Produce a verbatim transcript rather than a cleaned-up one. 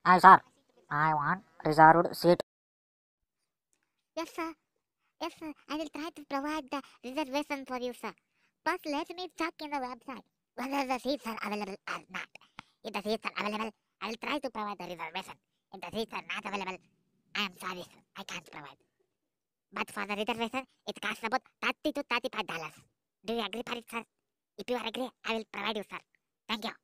Hi, sir. I want reserved seat. Yes, sir. Yes, sir. I will try to provide the reservation for you, sir. But let me check in the website whether the seats are available or not. If the seats are available, I will try to provide the reservation. If the seats are not available, I am sorry, sir. I can't provide. But for the reservation, it costs about thirty to thirty-five dollars. Do you agree for it, sir? If you are agree, I will provide you, sir. Thank you.